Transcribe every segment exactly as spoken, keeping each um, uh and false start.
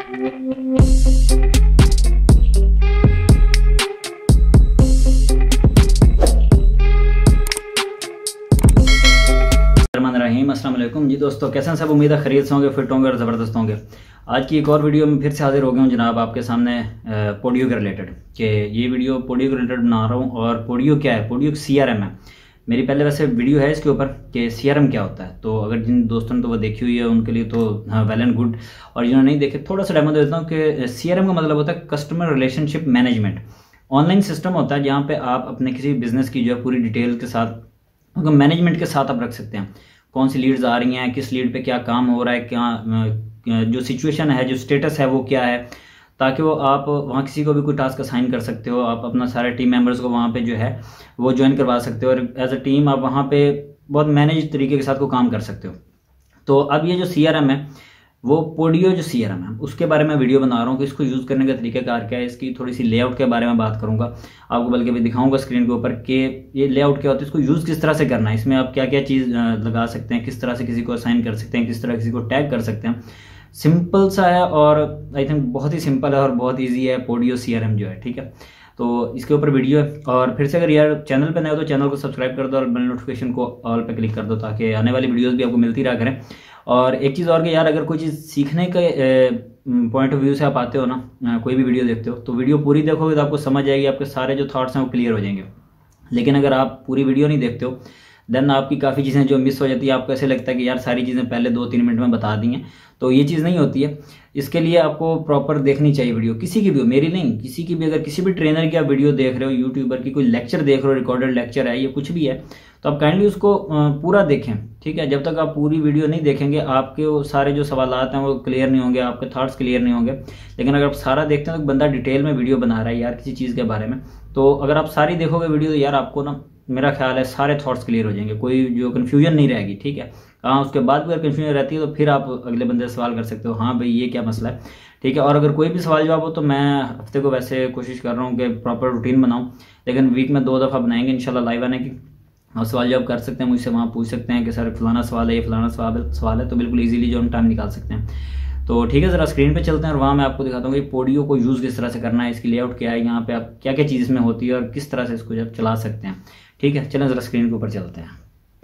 अस्सलाम वालेकुम जी दोस्तों, कैसे हैं सब। उम्मीद है खैरियत से होंगे, फिट होंगे और ज़बरदस्त होंगे। आज की एक और वीडियो में फिर से हाजिर हो गया हूँ जनाब आपके सामने पोडियो के रिलेटेड। कि ये वीडियो पोडियो के रिलेटेड बना रहा हूँ। और पोडियो क्या है? पोडियो सी आर एम है। मेरी पहले वैसे वीडियो है इसके ऊपर कि सी आर एम क्या होता है, तो अगर जिन दोस्तों ने तो वो देखी हुई है उनके लिए तो वेल एंड गुड, और जिन्होंने नहीं देखे थोड़ा सा डेमो दे देता हूँ कि सी आर एम का मतलब होता है customer relationship management. Online system होता है जहाँ पे आप अपने किसी बिजनेस की जो है पूरी डिटेल के साथ मैनेजमेंट के साथ आप रख सकते हैं। कौन सी लीड्स आ रही हैं, किस लीड पे क्या काम हो रहा है, क्या जो सिचुएशन है, जो स्टेटस है वो क्या है, ताकि वो आप वहाँ किसी को भी कोई टास्क असाइन कर सकते हो। आप अपना सारे टीम मेंबर्स को वहाँ पे जो है वो ज्वाइन करवा सकते हो और एज अ टीम आप वहाँ पे बहुत मैनेज तरीके के साथ को काम कर सकते हो। तो अब ये जो सी आर एम है, वो पोडियो जो सी आर एम है उसके बारे में वीडियो बना रहा हूँ कि इसको यूज़ करने का तरीकाकार क्या है। इसकी थोड़ी सी लेआउट के बारे में बात करूँगा आपको, बल्कि भी दिखाऊंगा स्क्रीन के ऊपर कि ये लेआउट क्या होता है, इसको यूज़ किस तरह से करना है, इसमें आप क्या क्या चीज़ लगा सकते हैं, किस तरह से किसी को असाइन कर सकते हैं, किस तरह किसी को टैग कर सकते हैं। सिंपल सा है और आई थिंक बहुत ही सिंपल है और बहुत ईजी है पोडियो सी आर एम जो है, ठीक है। तो इसके ऊपर वीडियो है। और फिर से अगर यार चैनल पे नए हो तो चैनल को सब्सक्राइब कर दो और बेल नोटिफिकेशन को ऑल पे क्लिक कर दो ताकि आने वाली वीडियोस भी आपको मिलती रहा करें। और एक चीज़ और कि यार अगर कोई चीज़ सीखने के पॉइंट ऑफ व्यू से आप आते हो ना, कोई भी वीडियो देखते हो तो वीडियो पूरी देखोगे तो आपको समझ आएगी, आपके सारे जो थॉट्स हैं वो क्लियर हो जाएंगे। लेकिन अगर आप पूरी वीडियो नहीं देखते हो देन आपकी काफ़ी चीज़ें जो मिस हो जाती है। आपको ऐसे लगता है कि यार सारी चीज़ें पहले दो तीन मिनट में बता दी हैं, तो ये चीज़ नहीं होती है। इसके लिए आपको प्रॉपर देखनी चाहिए वीडियो, किसी की भी हो, मेरी नहीं, किसी की भी। अगर किसी भी ट्रेनर की आप वीडियो देख रहे हो, यूट्यूबर की कोई लेक्चर देख रहे हो, रिकॉर्डेड लेक्चर है, ये कुछ भी है, तो आप काइंडली उसको पूरा देखें, ठीक है। जब तक आप पूरी वीडियो नहीं देखेंगे आपके वो सारे जो सवालात हैं वो क्लियर नहीं होंगे, आपके थॉट्स क्लियर नहीं होंगे। लेकिन अगर आप सारा देखते हैं तो बंदा डिटेल में वीडियो बना रहा है यार किसी चीज़ के बारे में, तो अगर आप सारी देखोगे वीडियो तो यार आपको ना, मेरा ख्याल है सारे थॉट्स क्लियर हो जाएंगे, कोई जो कन्फ्यूजन नहीं रहेगी, ठीक है। हाँ, उसके बाद भी अगर कन्फ्यूजन रहती है तो फिर आप अगले बंदे से सवाल कर सकते हो, हाँ भाई ये क्या मसला है, ठीक है। और अगर कोई भी सवाल जवाब हो तो मैं हफ्ते को वैसे कोशिश कर रहा हूँ कि प्रॉपर रूटीन बनाऊँ, लेकिन वीक में दो दफ़ा बनाएंगे इंशाल्लाह लाइव आने की। और सवाल जवाब कर सकते हैं मुझसे, वहाँ पूछ सकते हैं कि सर फलाना सवाल है, ये फलाना सवाल सवाल है, तो बिल्कुल ईजिली जो हम टाइम निकाल सकते हैं। तो ठीक है, ज़रा स्क्रीन पे चलते हैं और वहाँ मैं आपको दिखाता हूँ कि पोडियो को यूज़ किस तरह से करना है, इसकी लेआउट क्या है, यहाँ पे आप क्या क्या चीज़ इसमें होती है और किस तरह से इसको जब चला सकते हैं, ठीक है। चलें ज़रा स्क्रीन के ऊपर चलते हैं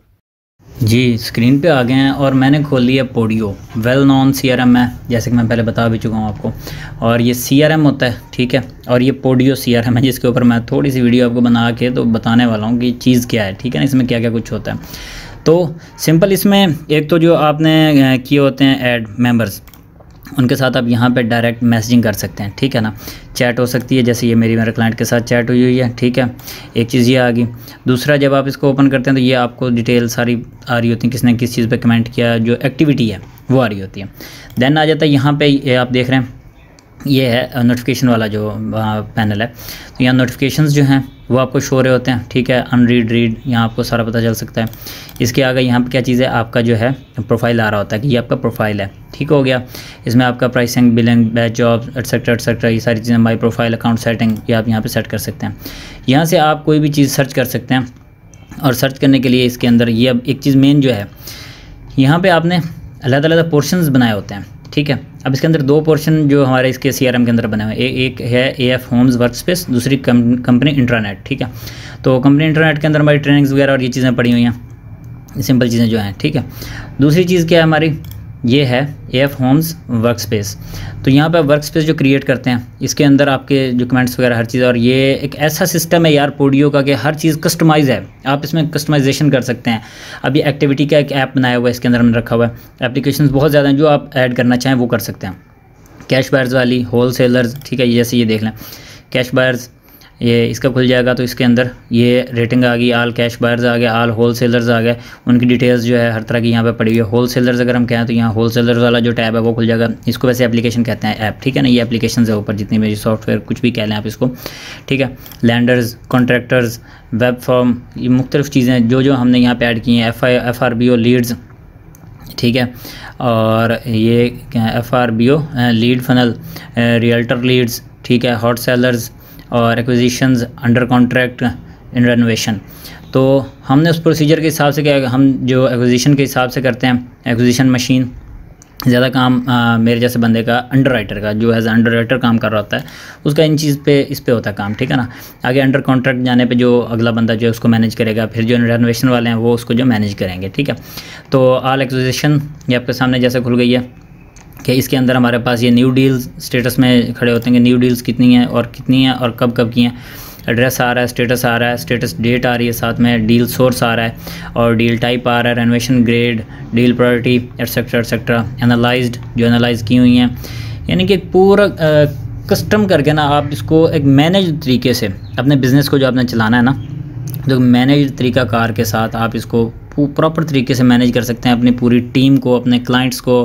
जी। स्क्रीन पे आ गए हैं और मैंने खोल लिया Podio. Well known C R M है, जैसे कि मैं पहले बता भी चुका हूँ आपको। और ये सी आर एम होता है, ठीक है। और ये पोडियो सी आर एम है जिसके ऊपर मैं थोड़ी सी वीडियो आपको बना के तो बताने वाला हूँ कि चीज़ क्या है, ठीक है ना, इसमें क्या क्या कुछ होता है। तो सिंपल इसमें एक तो जो आपने किए होते हैं ऐड मेंबर्स, उनके साथ आप यहाँ पे डायरेक्ट मैसेजिंग कर सकते हैं, ठीक है ना। चैट हो सकती है, जैसे ये मेरी मेरे क्लाइंट के साथ चैट हुई हुई है, ठीक है। एक चीज़ ये आ गई। दूसरा, जब आप इसको ओपन करते हैं तो ये आपको डिटेल सारी आ रही होती है, किसने किस चीज़ पे कमेंट किया, जो एक्टिविटी है वो आ रही होती है। देन आ जाता है यहाँ पे, ये आप देख रहे हैं ये है नोटिफिकेशन वाला जो पैनल है। तो यहाँ नोटिफिकेशंस जो हैं वो आपको शो रहे होते हैं, ठीक है। अनरीड, रीड, यहाँ आपको सारा पता चल सकता है। इसके आगे यहाँ पे क्या चीज़ है, आपका जो है प्रोफाइल आ रहा होता है कि ये आपका प्रोफाइल है, ठीक हो गया। इसमें आपका pricing, billing, batch, job, etcetera etcetera, ये सारी चीज़ें, माई प्रोफाइल, अकाउंट सेटिंग, ये आप यहाँ पे सेट कर सकते हैं। यहाँ से आप कोई भी चीज़ सर्च कर सकते हैं। और सर्च करने के लिए इसके अंदर ये अब एक चीज़ मेन जो है, यहाँ पर आपने अलग अलग पोर्शंस बनाए होते हैं, ठीक है। अब इसके अंदर दो पोर्शन जो हमारे इसके सी आर एम के अंदर बने हुए हैं, एक है A F homes work space, दूसरी कंपनी इंट्रानेट, ठीक है। तो कंपनी इंट्रानेट के अंदर हमारी ट्रेनिंग्स वगैरह और ये चीज़ें पड़ी हुई हैं, सिंपल चीज़ें जो हैं, ठीक है। दूसरी चीज़ क्या है हमारी, ये है A F homes work space. तो यहाँ पे वर्क स्पेस जो क्रिएट करते हैं, इसके अंदर आपके जो कमेंट्स वगैरह हर चीज़, और ये एक ऐसा सिस्टम है यार पोडियो का कि हर चीज़ कस्टमाइज़ है, आप इसमें कस्टमाइजेशन कर सकते हैं। अभी एक्टिविटी का एक ऐप बनाया हुआ है, इसके अंदर हमने रखा हुआ है। एप्लीकेशंस बहुत ज़्यादा हैं, जो आप ऐड करना चाहें वो कर सकते हैं। कैश बायर्स वाली, होल सेलर्स, ठीक है, जैसे ये देख लें कैश बायर्स, ये इसका खुल जाएगा तो इसके अंदर ये रेटिंग आ गई, आल कैश बायर्स आ गया, आल होल सेलर्स आ गए, उनकी डिटेल्स जो है हर तरह की यहाँ पे पड़ी हुई है। होल सेलर्स अगर हम कहें तो यहाँ होल सेलर्स वाला जो टैब है वो खुल जाएगा। इसको वैसे एप्लीकेशन कहते हैं, ऐप, ठीक है ना। ये एप्लीकेशन है ऊपर जितनी मेरी सॉफ्टवेयर कुछ भी कह लें आप इसको, ठीक है। लैंडर्स, कॉन्ट्रैक्टर्स, वेब फॉर्म, ये मुख्तलिफ चीज़ें जो जो हमने यहाँ पर ऐड की हैं। F I F R B O leads, ठीक है। और ये F R B O lead funnel, realtor leads, ठीक है। हॉट सेलर्स और acquisitions under contract in renovation. तो हमने उस प्रोसीजर के हिसाब से क्या, हम जो एक्विजिशन के हिसाब से करते हैं, एक्विजिशन मशीन ज़्यादा काम आ, मेरे जैसे बंदे का अंडर राइटर का जो एज अंडर राइटर काम कर रहा होता है उसका इन चीज़ पे इस पे होता है काम, ठीक है ना। आगे अंडर कॉन्ट्रैक्ट जाने पे जो अगला बंदा जो है उसको मैनेज करेगा, फिर जो रेनोवेशन वाले हैं वो उसको जो मैनेज करेंगे, ठीक है। तो ऑल एक्विजिशन ये आपके सामने जैसे खुल गई है कि इसके अंदर हमारे पास ये न्यू डील्स स्टेटस में खड़े होते हैं कि न्यू डील्स कितनी हैं और कितनी हैं और कब कब की हैं। एड्रेस आ रहा है, स्टेटस आ रहा है, स्टेटस डेट आ रही है, साथ में डील सोर्स आ रहा है और डील टाइप आ रहा है, renovation grade, deal priority etcetera etcetera, analysed जो एनालाइज की हुई हैं। यानी कि पूरा कस्टम करके ना आप इसको एक मैनेज तरीके से अपने बिज़नेस को जो आपने चलाना है ना, जो मैनेज तरीका कार के साथ आप इसको प्रॉपर तरीके से मैनेज कर सकते हैं अपनी पूरी टीम को, अपने क्लाइंट्स को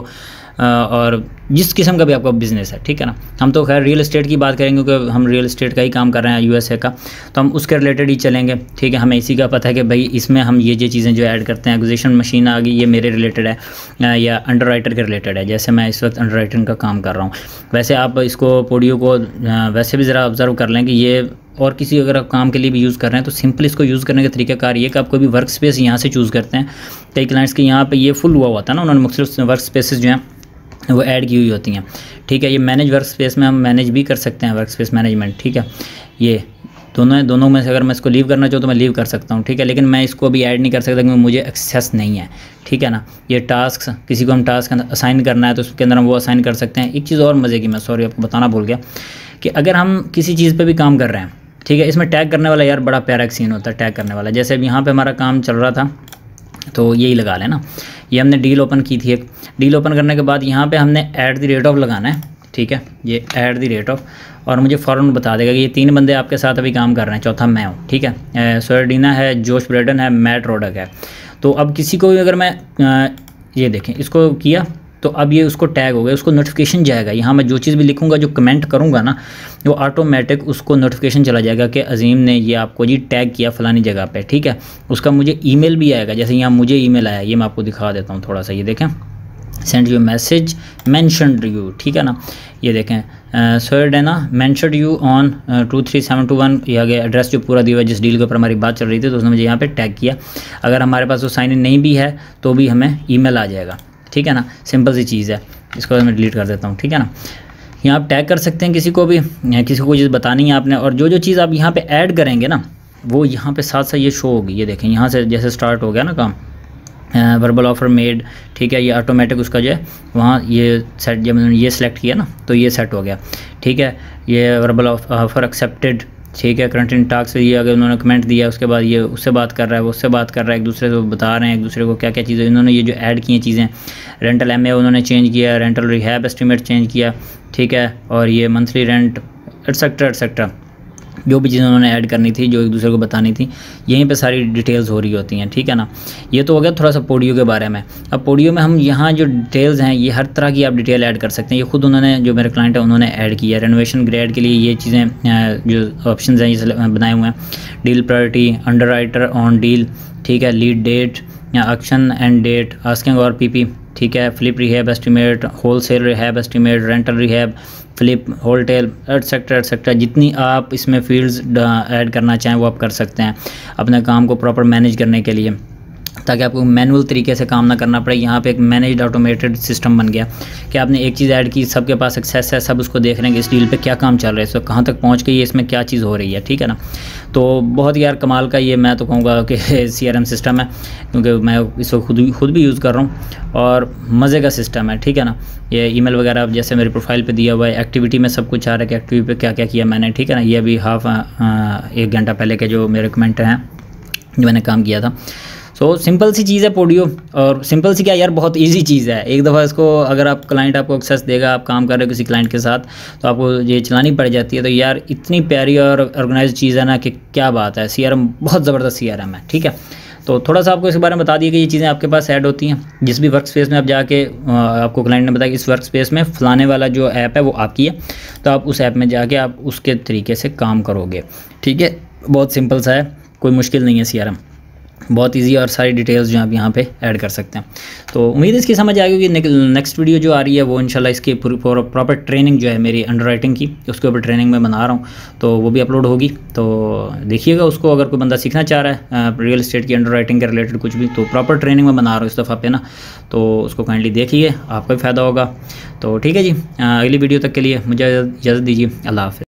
और जिस किस्म का भी आपका बिज़नेस है, ठीक है ना। हम तो खैर रियल एस्टेट की बात करेंगे क्योंकि हम रियल एस्टेट का ही काम कर रहे हैं यूएसए का, तो हम उसके रिलेटेड ही चलेंगे, ठीक है। हमें इसी का पता है कि भाई इसमें हम ये ये चीज़ें जो ऐड करते हैं, एक्विजिशन मशीन आ गई, ये मेरे रिलेटेड है या अंडर राइटर के रिलेटेड है, जैसे मैं इस वक्त अंडर राइटिंग का काम कर रहा हूँ। वैसे आप इसको पोडियो को वैसे भी ज़रा ऑब्जर्व कर लें कि ये और किसी अगर आप काम के लिए भी यूज़ कर रहे हैं तो सिंपल इसको यूज़ करने का तरीकाकार ये कि आप कोई भी वर्क स्पेस यहाँ से चूज़ करते हैं। कई क्लाइंट्स के यहाँ पे ये फुल हुआ होता है ना, उन्होंने मुख्तलिफ वर्क स्पेसेस जो हैं वो ऐड की हुई होती हैं, ठीक है। ये मैनेज वर्क स्पेस में हम मैनेज भी कर सकते हैं, वर्क स्पेस मैनेजमेंट, ठीक है। ये दोनों दोनों में से अगर मैं इसको लीव करना चाहूँ तो मैं लीव कर सकता हूँ, ठीक है। लेकिन मैं इसको अभी ऐड नहीं कर सकता क्योंकि मुझे एक्सेस नहीं है, ठीक है ना। ये टास्क किसी को हम टास्क असाइन करना है तो उसके अंदर हम वो असाइन कर सकते हैं। एक चीज़ और मज़े की मैं सॉरी आपको बताना भूल गया कि अगर हम किसी चीज़ पर भी काम कर रहे हैं, ठीक है, इसमें टैग करने वाला यार बड़ा प्यारा एक सीन होता है टैग करने वाला। जैसे अब यहाँ पर हमारा काम चल रहा था तो यही लगा लेना, ये हमने डील ओपन की थी एक, डील ओपन करने के बाद यहाँ पे हमने ऐट द रेट ऑफ लगाना है, ठीक है। ये ऐट द रेट ऑफ और मुझे फ़ौरन बता देगा कि ये तीन बंदे आपके साथ अभी काम कर रहे हैं, चौथा मैं हूँ, ठीक है। सोयरडीना है, जोश ब्रेडन है, मैट रोडक है। तो अब किसी को भी अगर मैं आ, ये देखें इसको किया तो अब ये उसको टैग हो गया, उसको नोटिफिकेशन जाएगा। यहाँ मैं जो चीज़ भी लिखूँगा, जो कमेंट करूँगा ना, वो ऑटोमेटिक उसको नोटिफिकेशन चला जाएगा कि अजीम ने ये आपको जी टैग किया फ़लानी जगह पे, ठीक है। उसका मुझे ईमेल भी आएगा, जैसे यहाँ मुझे ईमेल आया, ये मैं आपको दिखा देता हूँ थोड़ा सा, ये देखें, send you message mentioned you, ठीक है ना। ये देखें सोयरडीना mentioned you on two three seven two one, ये आगे एड्रेस जो पूरा दिया हुआ है जिस डील के ऊपर हमारी बात चल रही थी, तो उसने मुझे यहाँ पे टैग किया। अगर हमारे पास वो साइन इन नहीं भी है तो भी हमें ईमेल आ जाएगा, ठीक है ना। सिंपल सी चीज़ है, इसको मैं डिलीट कर देता हूँ, ठीक है ना। यहाँ आप टैग कर सकते हैं किसी को भी, किसी को कोई चीज़ बतानी है आपने, और जो जो चीज़ आप यहाँ पे ऐड करेंगे ना वो यहाँ पे साथ साथ ये शो होगी। ये देखें यहाँ से जैसे स्टार्ट हो गया ना काम, वर्बल ऑफर मेड, ठीक है, ये ऑटोमेटिक उसका जो है वहाँ ये सेट, जब मैंने ये सिलेक्ट किया ना तो ये सेट हो गया, ठीक है। ये वर्बल ऑफर एक्सेप्टेड, ठीक है। करंट इन टॉक्स, ये अगर उन्होंने कमेंट दिया उसके बाद ये उससे बात कर रहा है, वो उससे बात कर रहा है, एक दूसरे को बता रहे हैं एक दूसरे को क्या क्या चीज़ें इन्होंने ये जो ऐड की हैं चीज़ें। रेंटल एम ए उन्होंने चेंज किया, रेंटल रिहैब एस्टीमेट चेंज किया, ठीक है। और ये मंथली रेंट एटसेट्रा एटसेट्रा, जो भी चीज़ें उन्होंने ऐड करनी थी, जो एक दूसरे को बतानी थी, यहीं पे सारी डिटेल्स हो रही होती हैं, ठीक है ना। ये तो हो गया थोड़ा सा पोडियो के बारे में। अब पोडियो में हम यहाँ जो डिटेल्स हैं ये हर तरह की आप डिटेल ऐड कर सकते हैं। ये खुद उन्होंने, जो मेरे क्लाइंट है उन्होंने ऐड किया। रेनोवेशन ग्रेड के लिए ये चीज़ें जो ऑप्शन हैं ये बनाए हुए हैं। Deal priority, underwriter on deal, ठीक है। लीड डेट या एक्शन एंड डेट, आस्किंग और पीपी, ठीक है। Flip rehab estimate, wholesale rehab estimate, rental rehab, flip, wholetail etcetera etcetera. जितनी आप इसमें फील्ड्स ऐड करना चाहें वो आप कर सकते हैं अपने काम को प्रॉपर मैनेज करने के लिए, ताकि आपको मैनुअल तरीके से काम ना करना पड़े। यहाँ पे एक मैनेज्ड ऑटोमेटेड सिस्टम बन गया कि आपने एक चीज़ ऐड की, सबके पास एक्सेस है, सब उसको देख रहे हैं कि इस डील पे क्या काम चल रहा है, इसको कहाँ तक पहुँच गई है, इसमें क्या चीज़ हो रही है, ठीक है ना। तो बहुत यार कमाल का ये मैं तो कहूँगा कि सी आर एम सिस्टम है, क्योंकि मैं इसको खुद भी खुद भी यूज़ कर रहा हूँ और मज़े का सिस्टम है, ठीक है ना। ये ईमेल वगैरह जैसे मेरी प्रोफाइल पे दिया हुआ है, एक्टिविटी में सब कुछ आ रहा है कि एक्टिविटी पे क्या क्या किया मैंने, ठीक है ना। ये अभी हाफ एक घंटा पहले के जो मेरे कमेंट हैं जो मैंने काम किया था। सो so, सिंपल सी चीज़ है पोडियो, और सिंपल सी क्या यार बहुत इजी चीज़ है। एक दफ़ा इसको अगर आप क्लाइंट आपको एक्सेस देगा, आप काम कर रहे हो किसी क्लाइंट के साथ, तो आपको ये चलानी पड़ जाती है। तो यार इतनी प्यारी और ऑर्गेनाइज चीज़ है ना कि क्या बात है। सीआरएम बहुत ज़बरदस्त सीआरएम है, ठीक है। तो थोड़ा सा आपको इसके बारे में बता दिया कि ये चीज़ें आपके पास ऐड होती हैं। जिस भी वर्क स्पेस में आप जाके, आपको क्लाइंट ने बताया कि इस वर्क स्पेस में फ़लाने वाला जो ऐप है वो आपकी है, तो आप उस ऐप में जाके आप उसके तरीके से काम करोगे, ठीक है। बहुत सिंपल सा है, कोई मुश्किल नहीं है सीआरएम, बहुत इजी और सारी डिटेल्स जो आप यहाँ पे ऐड कर सकते हैं। तो उम्मीद है इसकी समझ आ गई कि नेक्स्ट वीडियो जो आ रही है वो इंशाल्लाह इसकी पूरी प्रॉपर ट्रेनिंग जो है मेरी अंडर राइटिंग की, उसके ऊपर ट्रेनिंग मैं बना रहा हूँ, तो वो भी अपलोड होगी। तो देखिएगा उसको, अगर कोई बंदा सीखना चाह रहा है रियल एस्टेट की अंडर राइटिंग के रिलेटेड कुछ भी, तो प्रॉपर ट्रेनिंग में बना रहा हूँ इस दफ़ा पे ना, तो उसको काइंडली देखिए, आपका भी फ़ायदा होगा। तो ठीक है जी, अगली वीडियो तक के लिए मुझे इजाज़त दीजिए। अल्लाह हाफ़िज़।